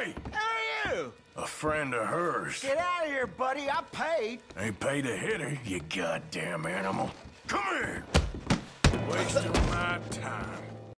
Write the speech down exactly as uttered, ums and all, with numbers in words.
Hey! Who are you? A friend of hers. Get out of here, buddy. I paid. Ain't paid to hit her, you goddamn animal. Come here! Wasting my time.